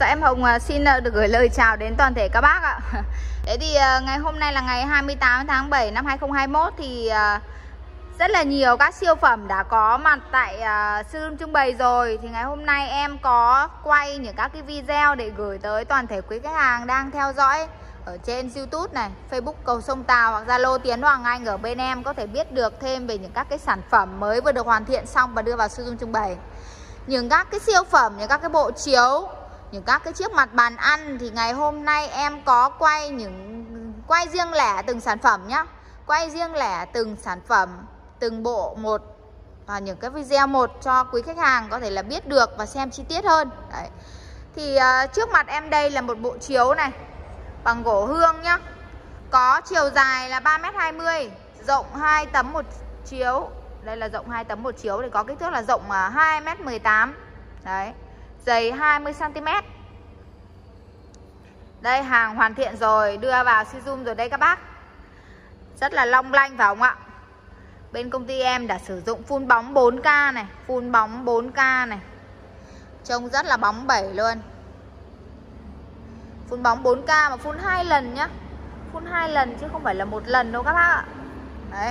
Dạ em Hồng xin được gửi lời chào đến toàn thể các bác ạ. Thế thì ngày hôm nay là ngày 28 tháng 7 năm 2021 thì rất là nhiều các siêu phẩm đã có mặt tại showroom trưng bày rồi. Thì ngày hôm nay em có quay những các cái video để gửi tới toàn thể quý khách hàng đang theo dõi ở trên YouTube này, Facebook Cầu Sông Tàu hoặc Zalo Tiến Hoàng Anh ở bên em, có thể biết được thêm về những các cái sản phẩm mới vừa được hoàn thiện xong và đưa vào showroom trưng bày. Những các cái siêu phẩm, những các cái bộ chiếu, những các cái chiếc mặt bàn ăn thì ngày hôm nay em có quay riêng lẻ từng sản phẩm nhá. Quay riêng lẻ từng sản phẩm, từng bộ một, và những cái video một cho quý khách hàng có thể là biết được và xem chi tiết hơn. Đấy. Thì trước mặt em đây là một bộ chiếu này bằng gỗ hương nhá. Có chiều dài là 3m20, rộng 2 tấm một chiếu. Đây là rộng 2 tấm một chiếu thì có kích thước là rộng 2m18. Đấy. Dày 20cm. Đây, hàng hoàn thiện rồi, đưa vào showroom rồi đây các bác. Rất là long lanh phải không ạ? Bên công ty em đã sử dụng phun bóng 4K này, phun bóng 4K này. Trông rất là bóng bẩy luôn. Phun bóng 4K mà phun 2 lần nhá. Phun 2 lần chứ không phải là một lần đâu các bác ạ. Đấy.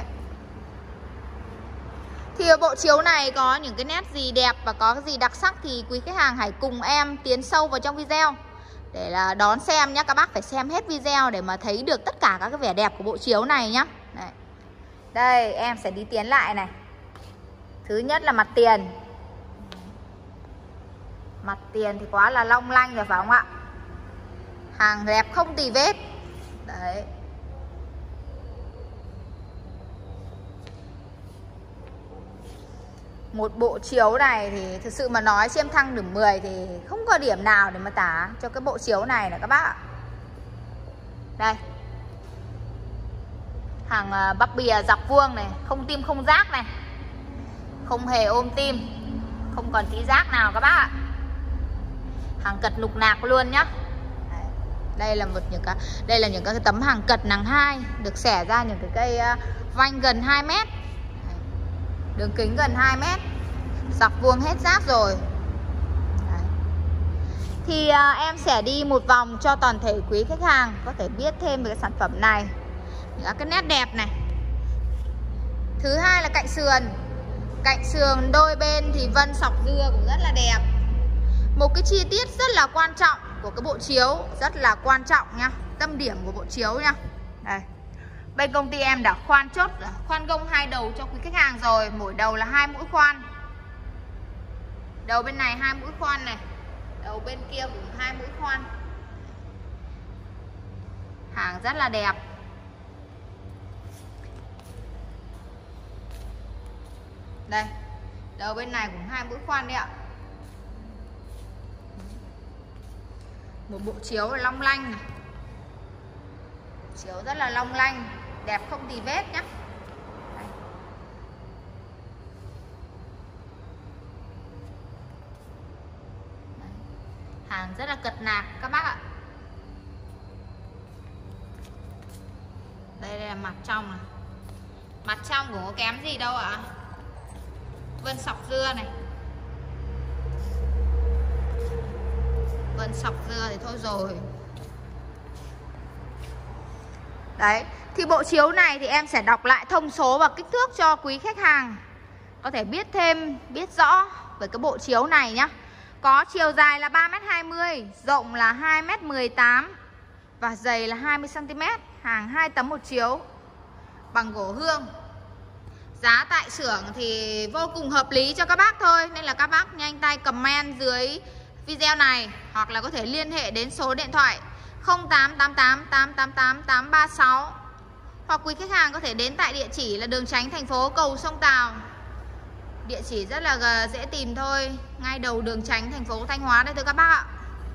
Thì ở bộ chiếu này có những cái nét gì đẹp và có cái gì đặc sắc thì quý khách hàng hãy cùng em tiến sâu vào trong video để là đón xem nhé. Các bác phải xem hết video để mà thấy được tất cả các cái vẻ đẹp của bộ chiếu này nhá. Đấy. Đây em sẽ đi tiến lại này. Thứ nhất là mặt tiền. Mặt tiền thì quá là long lanh rồi phải không ạ? Hàng đẹp không tì vết. Đấy. Một bộ chiếu này thì thực sự mà nói xem thăng điểm 10 thì không có điểm nào để mà tả cho cái bộ chiếu này nè các bác ạ. Đây. Hàng bắp bìa dọc vuông này, không tim không rác này. Không hề ôm tim, không còn tí rác nào các bác ạ. Hàng cật nục nạc luôn nhá. Đây là những cái tấm hàng cật nằng 2 được xẻ ra những cái cây vanh gần 2 mét. Đường kính gần 2 mét. Dọc vuông hết rác rồi. Đấy. Thì em sẽ đi một vòng cho toàn thể quý khách hàng có thể biết thêm về cái sản phẩm này. Những cái nét đẹp này. Thứ hai là cạnh sườn. Cạnh sườn đôi bên thì vân sọc dưa cũng rất là đẹp. Một cái chi tiết rất là quan trọng của cái bộ chiếu, rất là quan trọng nha, tâm điểm của bộ chiếu nha. Đây. Bên công ty em đã khoan gông 2 đầu cho quý khách hàng rồi. Mỗi đầu là 2 mũi khoan. Đầu bên này 2 mũi khoan này, đầu bên kia cũng 2 mũi khoan. Hàng rất là đẹp. Đây, đầu bên này cũng 2 mũi khoan đấy ạ. Một bộ chiếu long lanh này. Chiếu rất là long lanh, đẹp không tì vết nhé. Đây. Hàng rất là cật nạc các bác ạ. Đây là mặt trong này. Mặt trong cũng có kém gì đâu ạ. Vân sọc dưa này. Vân sọc dưa thì thôi rồi. Đấy, thì bộ chiếu này thì em sẽ đọc lại thông số và kích thước cho quý khách hàng có thể biết thêm, biết rõ về cái bộ chiếu này nhá. Có chiều dài là 3m20, rộng là 2m18 và dày là 20cm. Hàng 2 tấm một chiếu bằng gỗ hương. Giá tại xưởng thì vô cùng hợp lý cho các bác thôi, nên là các bác nhanh tay comment dưới video này hoặc là có thể liên hệ đến số điện thoại 0888 888 836 hoặc quý khách hàng có thể đến tại địa chỉ là đường Chánh, thành phố Cầu Sông Tàu. Địa chỉ rất là dễ tìm thôi, ngay đầu đường Chánh, thành phố Thanh Hóa đây thưa các bác ạ.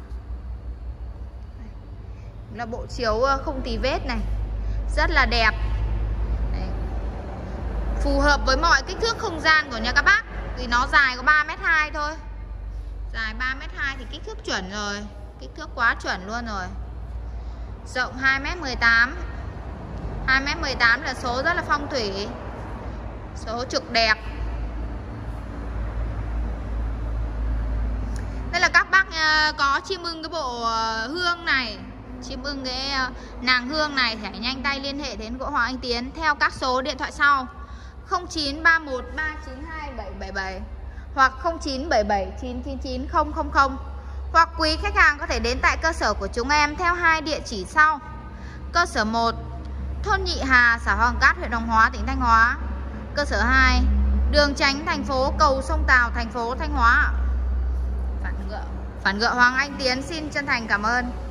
Là bộ chiếu không tì vết này, rất là đẹp. Đấy. Phù hợp với mọi kích thước không gian của nhà các bác. Vì nó dài có 3m2 thôi. Dài 3m2 thì kích thước chuẩn rồi. Kích thước quá chuẩn luôn rồi. Rộng 2m18. 2m18 là số rất là phong thủy, số trực đẹp. Đây là các bác có chim ưng cái bộ hương này, chim ưng cái nàng hương này thì hãy nhanh tay liên hệ đến Gỗ Hoàng Anh Tiến theo các số điện thoại sau: 0931 392 777 hoặc 0977 999 000. Hoặc quý khách hàng có thể đến tại cơ sở của chúng em theo hai địa chỉ sau: cơ sở 1 thôn Nhị Hà, xã Hoàng Cát, huyện Hoàng Hóa, tỉnh Thanh Hóa; cơ sở 2 đường Chánh, thành phố Cầu Sông Tào, thành phố Thanh Hóa. Phản ngựa Hoàng Anh Tiến xin chân thành cảm ơn.